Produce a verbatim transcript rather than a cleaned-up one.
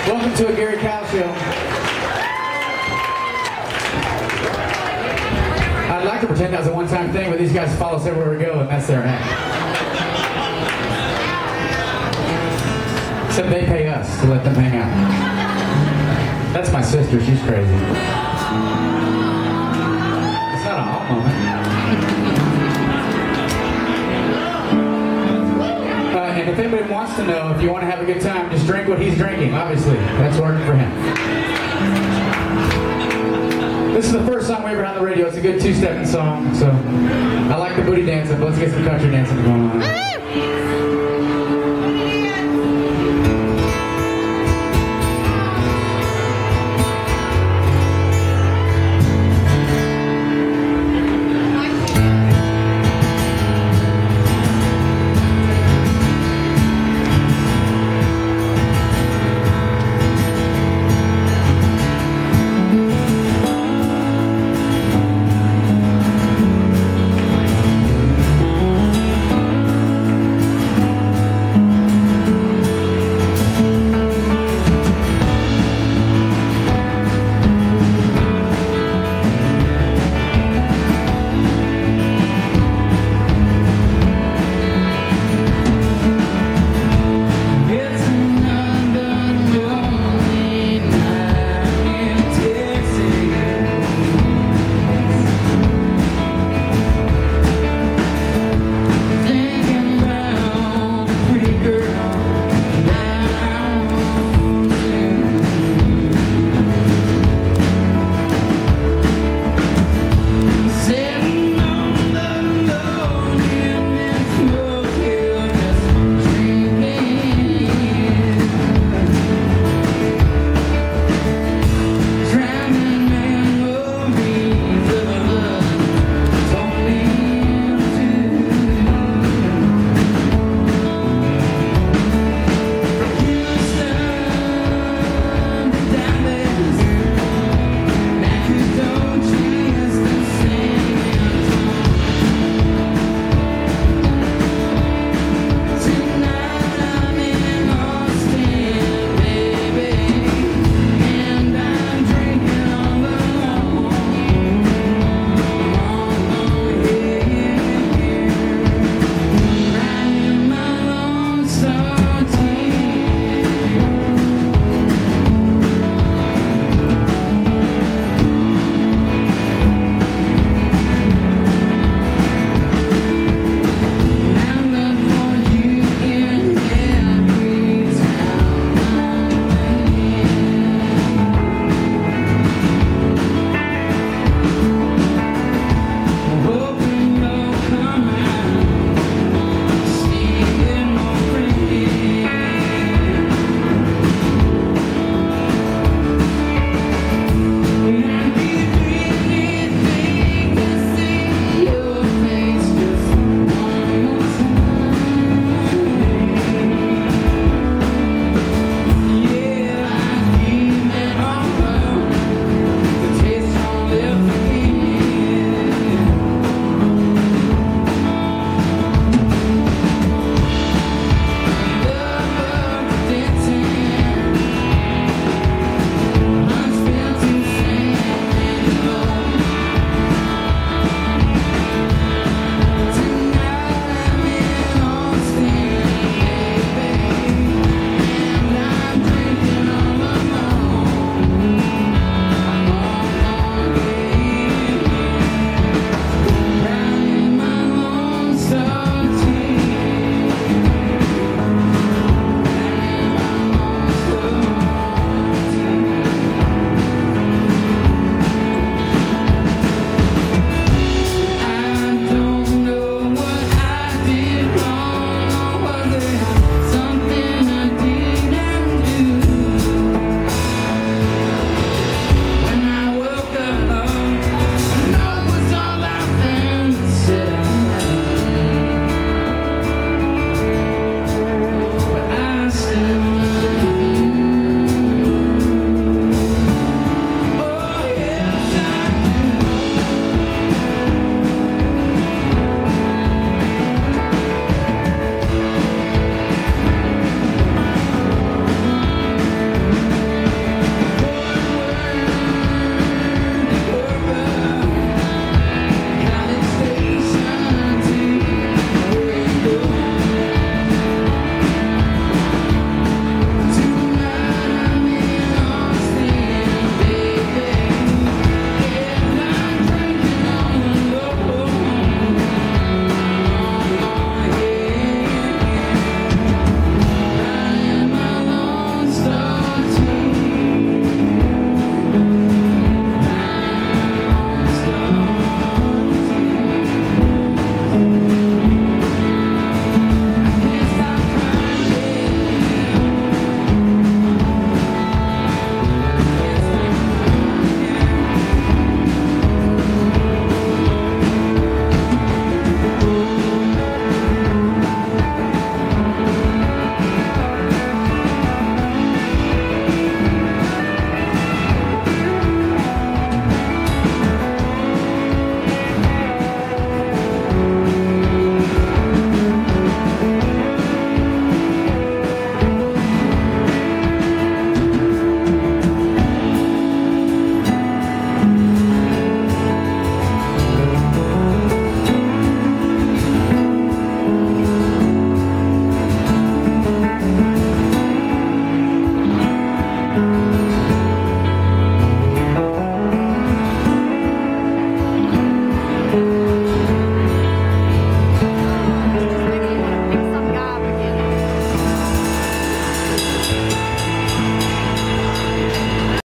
Welcome to a Gary Cow show. I'd like to pretend that was a one-time thing, but these guys follow us everywhere we go, and that's their act. Except they pay us to let them hang out. That's my sister. She's crazy. It's not a hot moment. Uh, and if anybody wants to know, if you want to have a good time, just drink what he's drinking, obviously. That's working for him. This is the first song we ever had on the radio. It's a good two-stepping song, so I like the booty dancing, but let's get some country dancing going on.